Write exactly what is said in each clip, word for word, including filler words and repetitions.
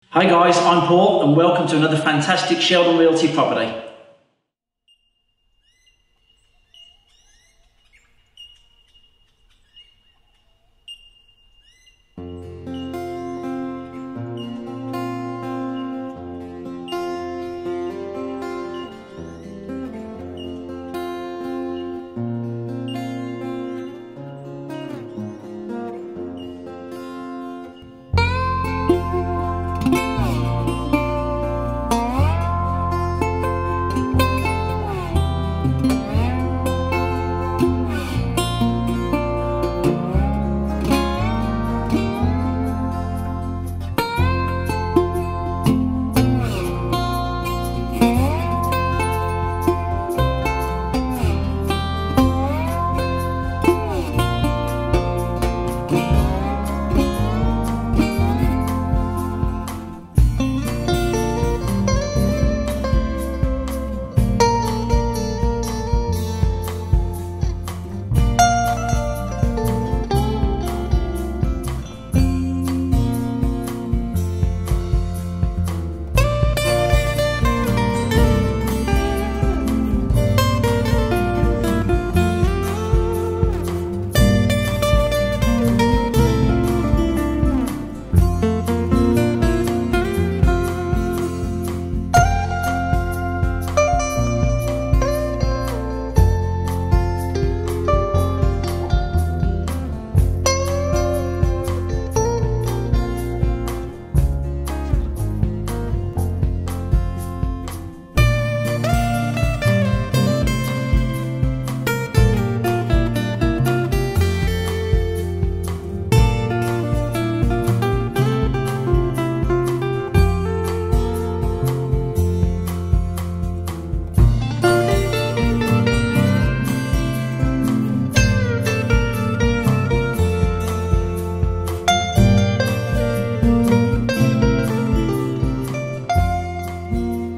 Hi guys, I'm Paul and welcome to another fantastic Sheldon Realty property.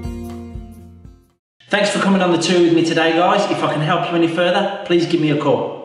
Thanks for coming on the tour with me today guys. If I can help you any further, please give me a call.